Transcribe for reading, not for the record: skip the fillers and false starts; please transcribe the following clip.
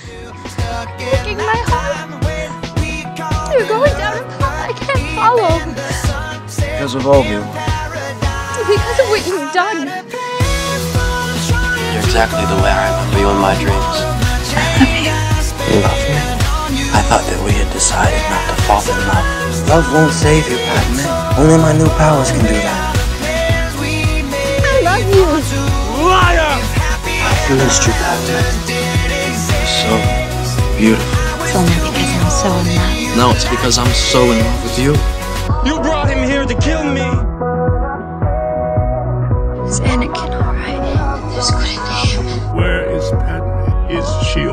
breaking my heart. You're going down a path I can't follow. Because of Obi. Because of what you've done. You're exactly the way I remember you in my dreams. You love me? I thought that we had decided not to fall in love. Love won't save you, Padmé. Only my new powers can do that. I love you. Liar! I missed you, Padmé. So beautiful. It's only because I'm so in love. No, it's because I'm so in love with you. You brought him here to kill me! Is Anakin alright? There's good in him. Where is Padmé? Is she